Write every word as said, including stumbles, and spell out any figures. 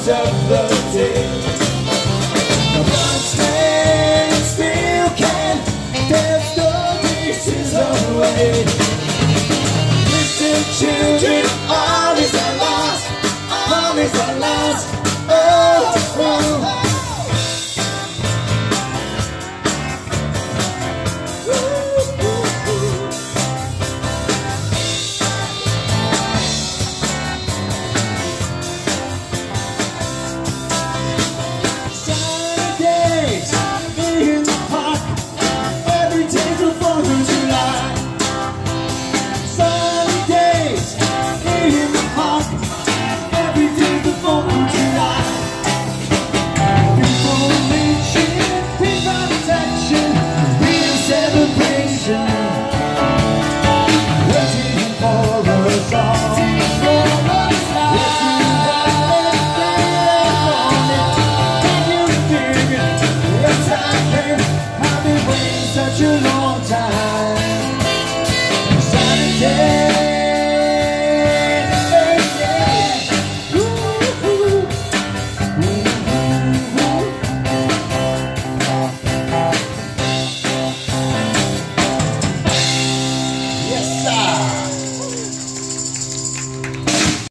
hours of the day. The bloodstained steel can tear stories away. Listen, children, all is not lost, all is not lost. Oh, oh. Such a long time. Saturday, yeah. Ooh, ooh, ooh, ooh. Yes, sir.